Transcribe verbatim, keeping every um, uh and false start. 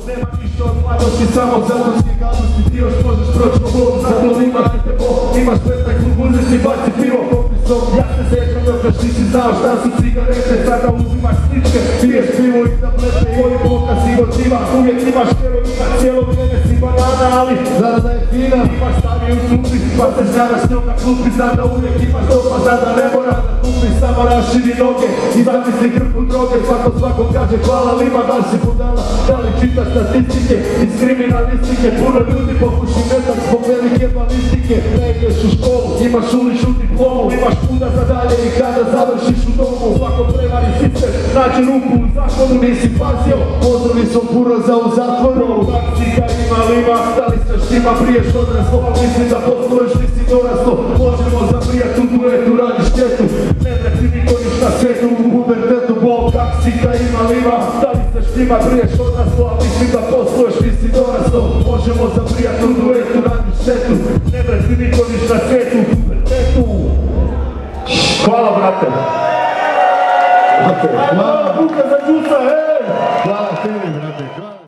Nema ništa od mladosti, samo zakonske gadosti. Ti još možeš proći po Bog, zato imaš te Bog. Imaš petak u guzici, baci pivo popisom. Ja se sjećam dok još nisi znao šta su cigarete. Sada uzimaš sličke, piješ pivo i tablete. Tvoj boka si očiva, uvijek imaš heroina. Cijelo vrijeme si banana, ali zarada je fina. Imaš staviju klupi, pa se žaraš njom na klupi. Zada uvijek imaš dopa, zada ne mora da kupi. Samo raširi noge i zamisli grbu droge. Svako svakom kaže hvala lima, da li si budala, da li čitaš statistike iz kriminalistike. Puno ljudi pokuši metak zbog velike balistike. Ne ideš u školu, imaš uličnu diplomu. Imaš puda za dalje i kada završiš u domu. Svako prevari sistem, nađe ruku u zakonu. Nisi pazio, pozdravi su buroza u zatvoru. Taksika ima lima, da li se štima priješ odraslo. Mislim da posluješ, nisi doraslo. Možemo zabrijat u duetu, radi štetu. Ne da ti niko ništa svetu u pubertetu. Bol taksika ima lima, da li se štima priješ odraslo. A mislim da posluješ, nisi doraslo. Možemo zabrijat u duetu, radi štetu. Ne da ti niko ništa svetu u pubertetu. Hvala, brate. Hvala, buka za džusa, hej! Hvala tebi, brate.